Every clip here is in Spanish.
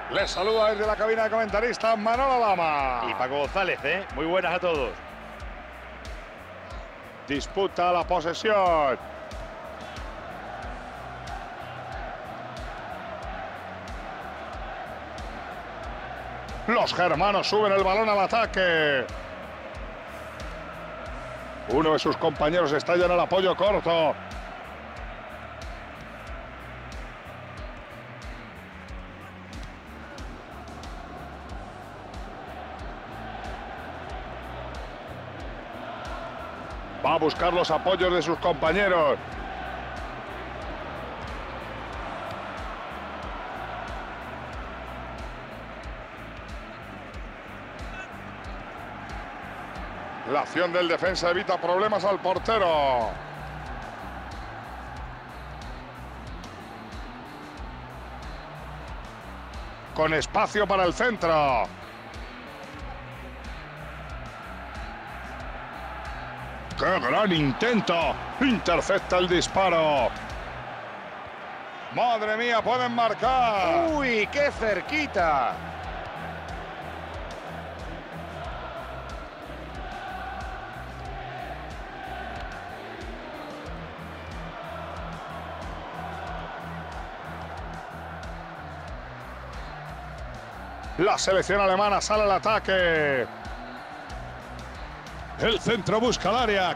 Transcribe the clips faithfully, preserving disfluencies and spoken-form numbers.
Les saluda desde la cabina de comentaristas Manolo Lama y Paco González, ¿eh? Muy buenas a todos. Disputa la posesión. Los germanos suben el balón al ataque. Uno de sus compañeros está ya en el apoyo corto. Va a buscar los apoyos de sus compañeros. La acción del defensa evita problemas al portero. Con espacio para el centro. ¡Qué gran intento! Intercepta el disparo. ¡Madre mía, pueden marcar! ¡Uy, qué cerquita! La selección alemana sale al ataque. El centro busca el área.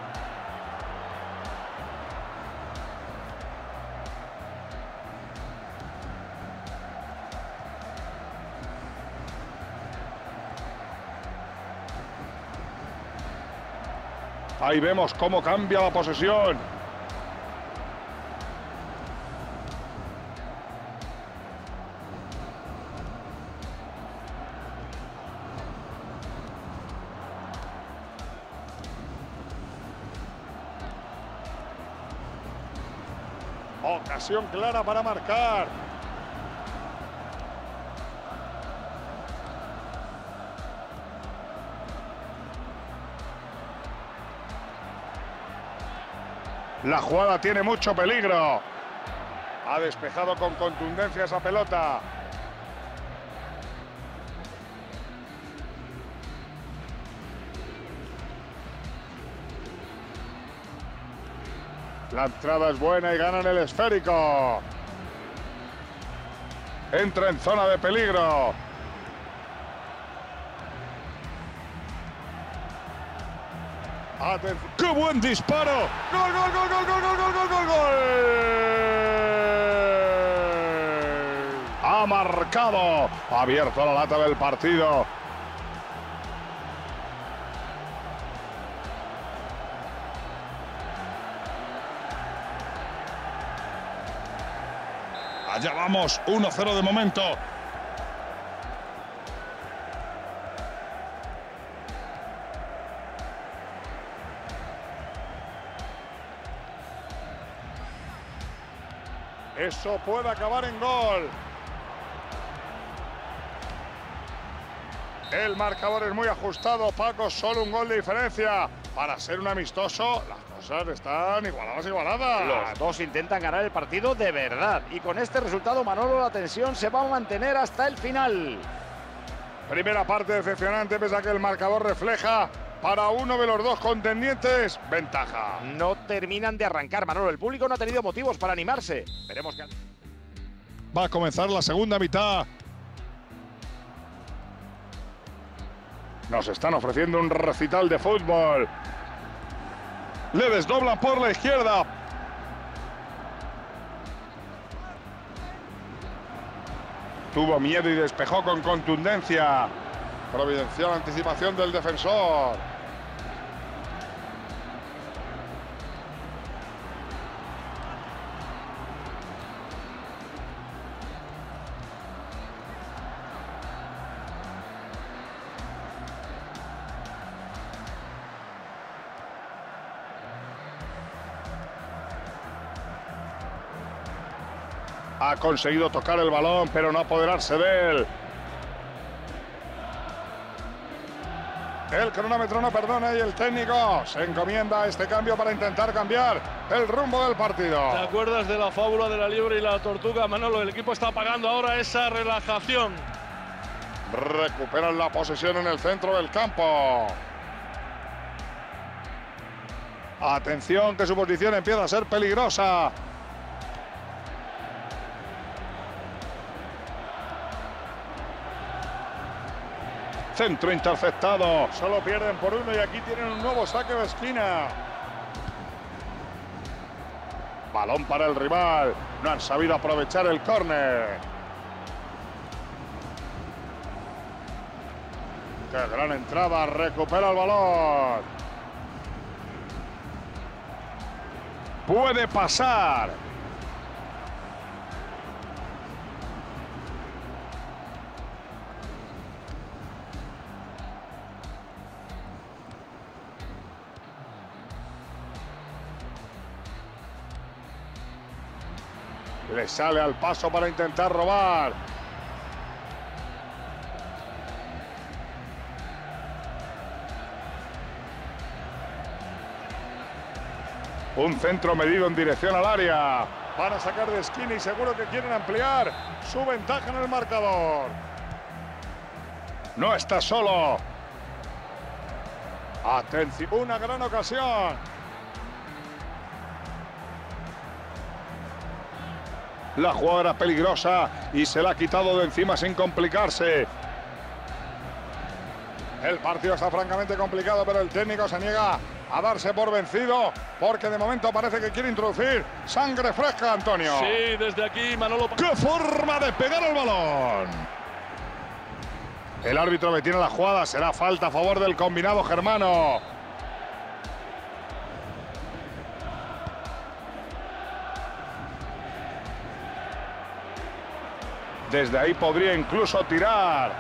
Ahí vemos cómo cambia la posesión. Ocasión clara para marcar. La jugada tiene mucho peligro. Ha despejado con contundencia esa pelota. La entrada es buena y ganan el esférico. Entra en zona de peligro. Atención. ¡Qué buen disparo! ¡Gol, gol, gol, gol, gol, gol, gol, gol, gol, gol! Ha marcado. Ha abierto la lata del partido. Allá vamos, uno cero de momento. Eso puede acabar en gol. El marcador es muy ajustado, Paco, solo un gol de diferencia. Para ser un amistoso, las cosas están igualadas, igualadas. Los dos intentan ganar el partido de verdad. Y con este resultado, Manolo, la tensión se va a mantener hasta el final. Primera parte decepcionante, pese a que el marcador refleja para uno de los dos contendientes ventaja. No terminan de arrancar, Manolo. El público no ha tenido motivos para animarse. Veremos que... Va a comenzar la segunda mitad. Nos están ofreciendo un recital de fútbol. Le desdoblan por la izquierda. Tuvo miedo y despejó con contundencia. Providencial anticipación del defensor. Ha conseguido tocar el balón, pero no apoderarse de él. El cronómetro no perdona y el técnico se encomienda a este cambio para intentar cambiar el rumbo del partido. ¿Te acuerdas de la fábula de la liebre y la tortuga, Manolo? El equipo está pagando ahora esa relajación. Recuperan la posesión en el centro del campo. Atención, que su posición empieza a ser peligrosa. Centro interceptado. Solo pierden por uno y aquí tienen un nuevo saque de esquina. Balón para el rival. No han sabido aprovechar el córner. ¡Qué gran entrada! Recupera el balón. Puede pasar. Le sale al paso para intentar robar. Un centro medido en dirección al área. Van a sacar de esquina y seguro que quieren ampliar su ventaja en el marcador. No está solo. Atención, una gran ocasión. La jugada era peligrosa y se la ha quitado de encima sin complicarse. El partido está francamente complicado, pero el técnico se niega a darse por vencido porque de momento parece que quiere introducir sangre fresca, Antonio. Sí, desde aquí Manolo... ¡Qué forma de pegar el balón! El árbitro detiene la jugada, será falta a favor del combinado germano. Desde ahí podría incluso tirar.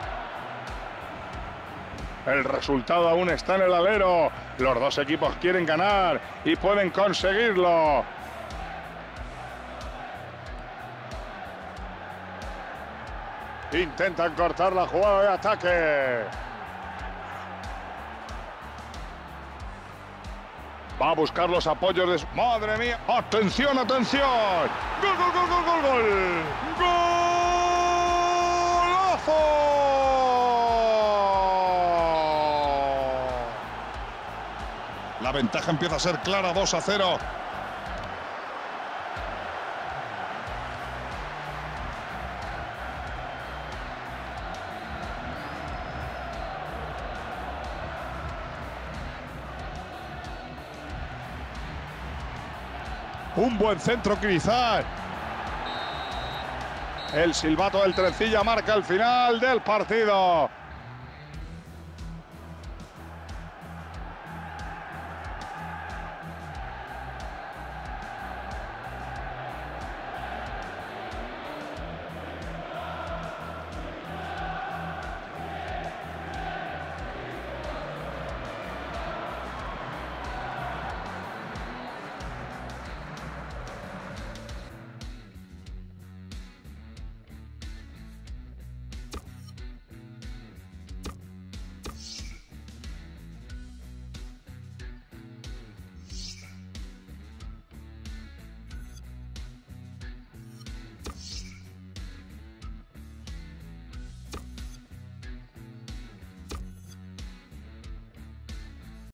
El resultado aún está en el alero. Los dos equipos quieren ganar y pueden conseguirlo. Intentan cortar la jugada de ataque. Va a buscar los apoyos de... su... ¡Madre mía! ¡Atención, atención! ¡Gol, gol, gol, gol, gol, gol! ¡Golazo! La ventaja empieza a ser clara, dos a cero. Un buen centro quizás. El silbato del Trencilla marca el final del partido.